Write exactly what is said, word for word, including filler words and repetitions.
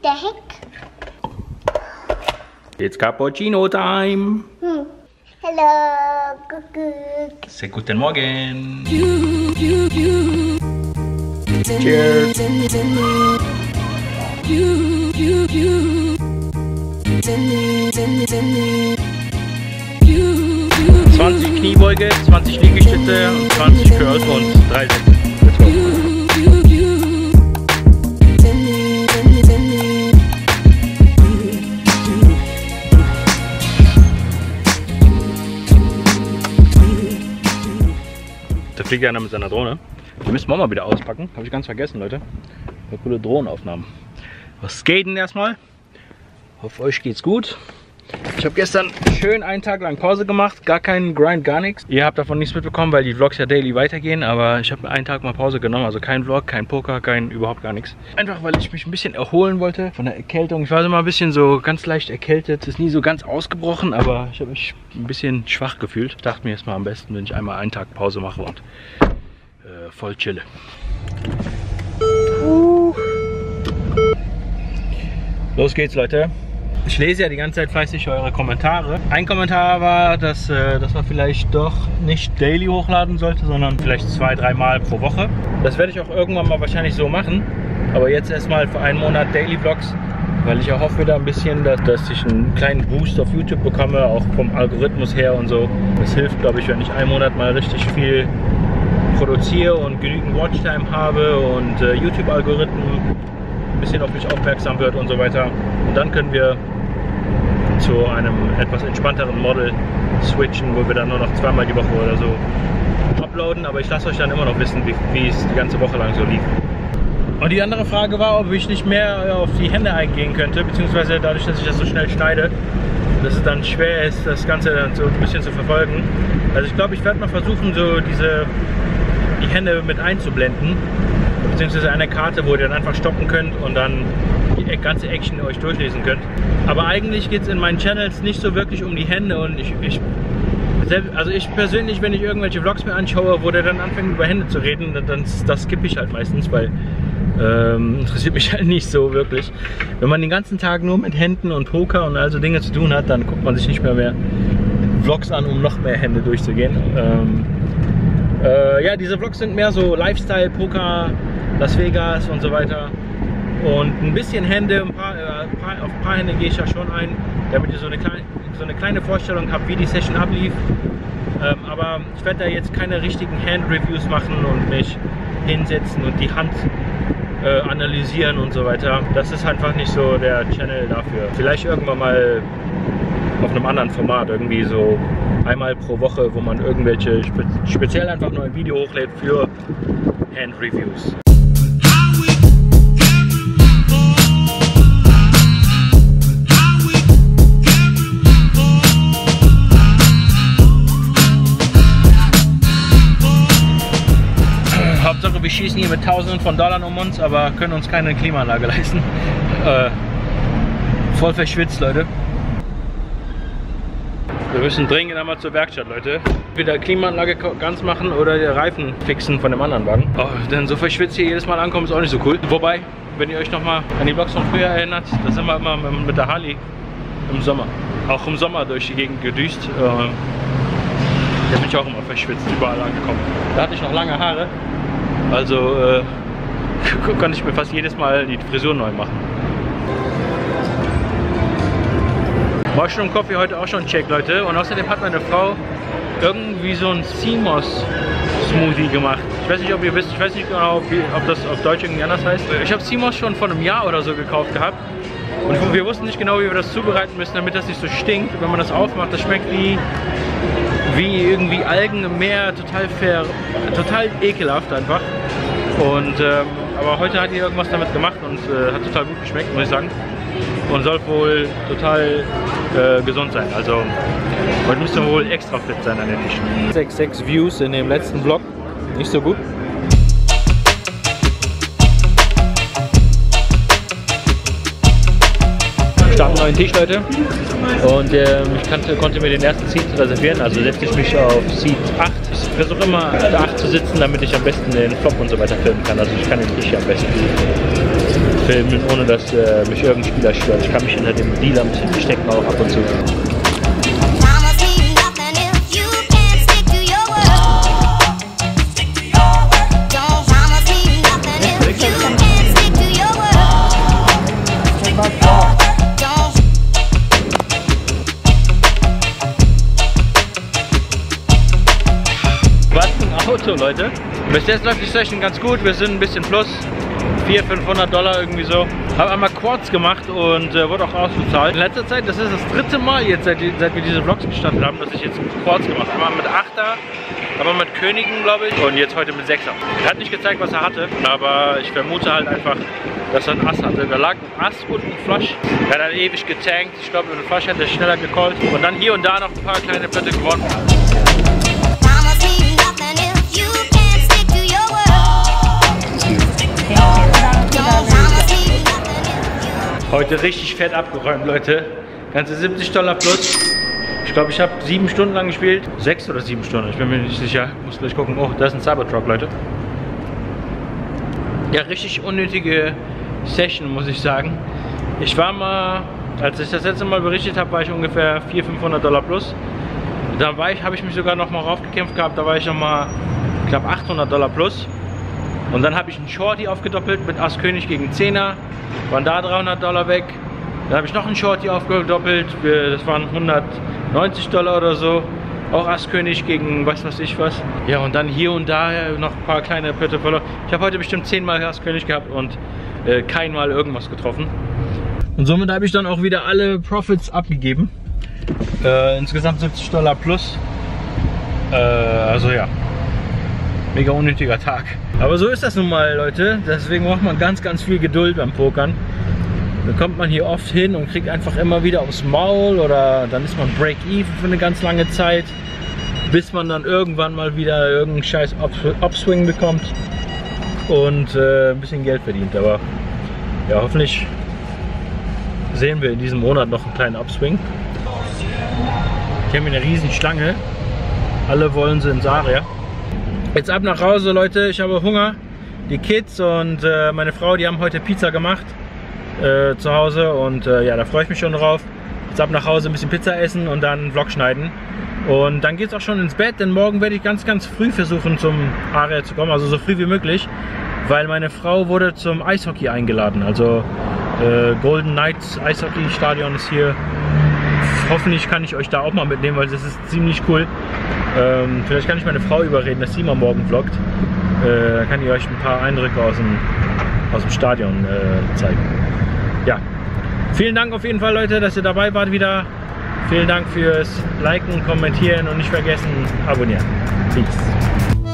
the heck? It's Cappuccino time. Hm. Hallo, Kuckuck. Sehr guten Morgen. You, you, you. Cheers. You, you, you. zwanzig Kniebeuge, zwanzig Liegestütze und zwanzig Curls und drei Sätze. Let's go. Da fliegt einer mit seiner Drohne. Die müssen wir auch mal wieder auspacken. Habe ich ganz vergessen, Leute. Eine coole Drohnenaufnahmen. Was geht denn erstmal? Hoffe, euch geht's gut. Ich habe gestern schön einen Tag lang Pause gemacht, gar keinen Grind, gar nichts. Ihr habt davon nichts mitbekommen, weil die Vlogs ja daily weitergehen, aber ich habe einen Tag mal Pause genommen, also kein Vlog, kein Poker, kein überhaupt gar nichts. Einfach weil ich mich ein bisschen erholen wollte von der Erkältung. Ich war so mal ein bisschen so ganz leicht erkältet, ist nie so ganz ausgebrochen, aber ich habe mich ein bisschen schwach gefühlt. Ich dachte mir jetzt mal am besten, wenn ich einmal einen Tag Pause mache und äh, voll chille. Uh. Los geht's, Leute. Ich lese ja die ganze Zeit fleißig eure Kommentare. Ein Kommentar war, dass, äh, dass man vielleicht doch nicht daily hochladen sollte, sondern vielleicht zwei, dreimal pro Woche. Das werde ich auch irgendwann mal wahrscheinlich so machen. Aber jetzt erstmal für einen Monat Daily Vlogs, weil ich erhoffe da ein bisschen, dass, dass ich einen kleinen Boost auf YouTube bekomme, auch vom Algorithmus her und so. Das hilft, glaube ich, wenn ich einen Monat mal richtig viel produziere und genügend Watchtime habe und äh, YouTube-Algorithmen ein bisschen auf mich aufmerksam wird und so weiter. Und dann können wir zu einem etwas entspannteren Model switchen, wo wir dann nur noch zweimal die Woche oder so uploaden. Aber ich lasse euch dann immer noch wissen, wie, wie es die ganze Woche lang so lief. Und die andere Frage war, ob ich nicht mehr auf die Hände eingehen könnte, beziehungsweise dadurch, dass ich das so schnell schneide, dass es dann schwer ist, das Ganze dann so ein bisschen zu verfolgen. Also ich glaube, ich werde mal versuchen, so diese die Hände mit einzublenden, beziehungsweise eine Karte, wo ihr dann einfach stoppen könnt und dann die ganze Action euch durchlesen könnt. Aber eigentlich geht es in meinen Channels nicht so wirklich um die Hände und ich, ich also ich persönlich, wenn ich irgendwelche Vlogs mir anschaue, wo der dann anfängt über Hände zu reden, dann, dann das skippe ich halt meistens, weil ähm, interessiert mich halt nicht so wirklich. Wenn man den ganzen Tag nur mit Händen und Poker und also Dinge zu tun hat, dann guckt man sich nicht mehr mehr Vlogs an, um noch mehr Hände durchzugehen. Ähm, äh, ja, diese Vlogs sind mehr so Lifestyle, Poker, Las Vegas und so weiter. Und ein bisschen Hände, ein paar, äh, ein paar, auf ein paar Hände gehe ich ja schon ein, damit ihr so eine kleine, so eine kleine Vorstellung habt, wie die Session ablief. Ähm, aber ich werde da jetzt keine richtigen Hand-Reviews machen und mich hinsetzen und die Hand äh, analysieren und so weiter. Das ist einfach nicht so der Channel dafür. Vielleicht irgendwann mal auf einem anderen Format, irgendwie so einmal pro Woche, wo man irgendwelche spe speziell einfach nur ein Video hochlädt für Hand-Reviews. Hauptsache wir schießen hier mit Tausenden von Dollar um uns, aber können uns keine Klimaanlage leisten. Äh, voll verschwitzt, Leute. Wir müssen dringend einmal zur Werkstatt, Leute. Wieder Klimaanlage ganz machen oder die Reifen fixen von dem anderen Wagen. Oh, denn so verschwitzt hier jedes Mal ankommen ist auch nicht so cool. Wobei, wenn ihr euch noch mal an die Vlogs von früher erinnert, da sind wir immer mit der Harley im Sommer. Auch im Sommer durch die Gegend gedüst. Äh, da bin ich auch immer verschwitzt, überall angekommen. Da hatte ich noch lange Haare. Also äh, konnte ich mir fast jedes Mal die Frisur neu machen. Mushroom Coffee heute auch schon check, Leute. Und außerdem hat meine Frau irgendwie so ein C M O S Smoothie gemacht. Ich weiß nicht, ob ihr wisst, ich weiß nicht genau, wie, ob das auf Deutsch irgendwie anders heißt. Ich habe C M O S schon vor einem Jahr oder so gekauft gehabt. Und wir wussten nicht genau, wie wir das zubereiten müssen, damit das nicht so stinkt. Wenn man das aufmacht, das schmeckt wie, wie irgendwie Algen im Meer, total fair, total ekelhaft einfach. Und ähm, aber heute hat die irgendwas damit gemacht und äh, hat total gut geschmeckt, muss ich sagen. Und soll wohl total äh, gesund sein. Also heute müsste man wohl extra fit sein an den Tischen. sechs sechs Views in dem letzten Vlog, nicht so gut. Ich habe einen neuen Tisch, Leute, und äh, ich kannte, konnte mir den ersten Seat reservieren, also setze ich mich auf Seat acht. Ich versuche immer auf acht zu sitzen, damit ich am besten den Flop und so weiter filmen kann, also ich kann den Tisch hier am besten. filmen, ohne dass äh, mich irgendein Spieler stört. Ich kann mich hinter dem Dealer ein bisschen verstecken, auch ab und zu. Was ein Auto, Leute. Bis jetzt läuft die Session ganz gut. Wir sind ein bisschen plus. vierhundert, fünfhundert Dollar irgendwie so. Habe einmal Quads gemacht und äh, wurde auch ausbezahlt. In letzter Zeit, das ist das dritte Mal jetzt, seit, seit wir diese Vlogs gestartet haben, dass ich jetzt Quads gemacht habe. Einmal mit Achter, aber mit Königen, glaube ich, und jetzt heute mit Sechser. Er hat nicht gezeigt, was er hatte, aber ich vermute halt einfach, dass er ein Ass hatte. Da lag ein Ass und ein Flush. Er hat dann ewig getankt. Ich glaube, mit dem Flush hätte er schneller gecallt. Und dann hier und da noch ein paar kleine Plätze gewonnen. Heute richtig fett abgeräumt, Leute. Ganze siebzig Dollar plus. Ich glaube, ich habe sieben Stunden lang gespielt. Sechs oder sieben Stunden, ich bin mir nicht sicher. Muss gleich gucken. Oh, da ist ein Cybertruck, Leute. Ja, richtig unnötige Session, muss ich sagen. Ich war mal, als ich das letzte Mal berichtet habe, war ich ungefähr vierhundert, fünfhundert Dollar plus. Da war ich, habe ich mich sogar noch mal raufgekämpft gehabt. Da war ich noch mal knapp achthundert Dollar plus. Und dann habe ich einen Shorty aufgedoppelt mit Ass König gegen Zehner. Waren da dreihundert Dollar weg. Dann habe ich noch einen Shorty aufgedoppelt. Das waren hundertneunzig Dollar oder so. Auch Ass König gegen was weiß ich was. Ja, und dann hier und da noch ein paar kleine Pötte verloren. Ich habe heute bestimmt zehnmal Ass König gehabt und äh, keinmal irgendwas getroffen. Und somit habe ich dann auch wieder alle Profits abgegeben. Äh, insgesamt siebzig Dollar plus. Äh, also ja. Mega unnötiger Tag. Aber so ist das nun mal, Leute. Deswegen braucht man ganz, ganz viel Geduld beim Pokern. Dann kommt man hier oft hin und kriegt einfach immer wieder aufs Maul oder dann ist man Break-Even für eine ganz lange Zeit, bis man dann irgendwann mal wieder irgendeinen scheiß Upswing bekommt und äh, ein bisschen Geld verdient. Aber ja, hoffentlich sehen wir in diesem Monat noch einen kleinen Upswing. Ich habe hier eine riesen Schlange. Alle wollen sie ins Aria. Jetzt ab nach Hause, Leute, ich habe Hunger. Die Kids und äh, meine Frau, die haben heute Pizza gemacht äh, zu Hause und äh, ja, da freue ich mich schon drauf. Jetzt ab nach Hause ein bisschen Pizza essen und dann einen Vlog schneiden. Und dann geht es auch schon ins Bett, denn morgen werde ich ganz, ganz früh versuchen zum Aria zu kommen, also so früh wie möglich, weil meine Frau wurde zum Eishockey eingeladen. Also äh, Golden Knights Eishockey Stadion ist hier. Hoffentlich kann ich euch da auch mal mitnehmen, weil das ist ziemlich cool. Ähm, vielleicht kann ich meine Frau überreden, dass sie mal morgen vloggt. Äh, kann ich euch ein paar Eindrücke aus dem, aus dem Stadion äh, zeigen. Ja, vielen Dank auf jeden Fall, Leute, dass ihr dabei wart wieder. Vielen Dank fürs Liken, Kommentieren und nicht vergessen, abonnieren. Peace.